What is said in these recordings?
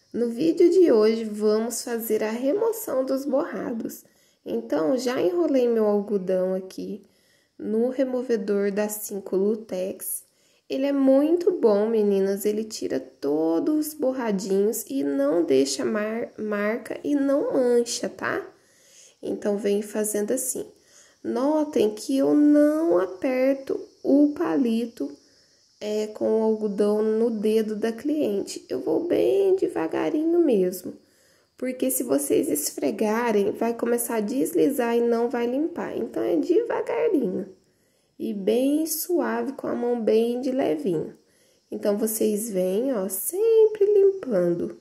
No vídeo de hoje vamos fazer a remoção dos borrados. Então, já enrolei meu algodão aqui no removedor da 5 Lutex. Ele é muito bom, meninas, ele tira todos os borradinhos e não deixa marca e não mancha, tá? Então, vem fazendo assim. Notem que eu não aperto o palito com o algodão no dedo da cliente. Eu vou bem devagarinho mesmo, porque se vocês esfregarem, vai começar a deslizar e não vai limpar. Então, é devagarinho e bem suave, com a mão bem de levinho. Então, vocês vêm, ó, sempre limpando.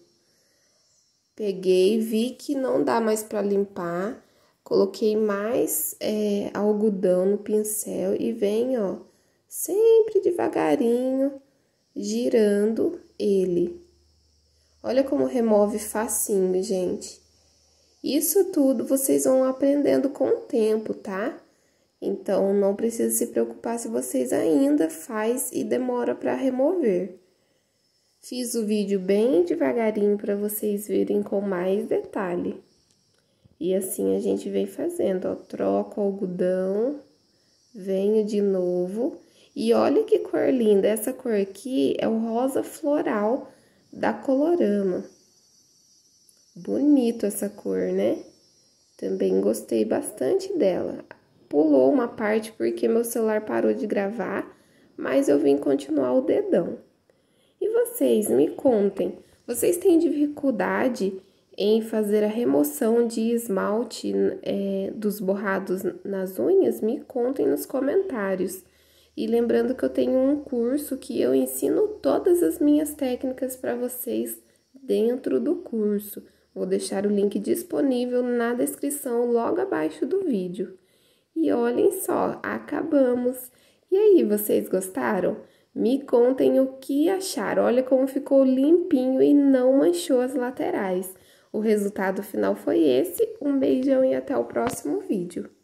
Peguei, vi que não dá mais para limpar, coloquei mais algodão no pincel e vem, ó, sempre devagarinho, girando ele. Olha como remove facinho, gente. Isso tudo vocês vão aprendendo com o tempo, tá? Então, não precisa se preocupar se vocês ainda faz e demora para remover. Fiz o vídeo bem devagarinho para vocês verem com mais detalhe. E assim a gente vem fazendo, ó, troco o algodão, venho de novo. E olha que cor linda, essa cor aqui é o rosa floral da Colorama. Bonito essa cor, né? Também gostei bastante dela. Pulou uma parte porque meu celular parou de gravar, mas eu vim continuar o dedão. E vocês, me contem, vocês têm dificuldade em fazer a remoção de esmalte dos borrados nas unhas? Me contem nos comentários. E lembrando que eu tenho um curso que eu ensino todas as minhas técnicas para vocês dentro do curso. Vou deixar o link disponível na descrição logo abaixo do vídeo. E olhem só, acabamos! E aí, vocês gostaram? Me contem o que acharam. Olha como ficou limpinho e não manchou as laterais. O resultado final foi esse. Um beijão e até o próximo vídeo.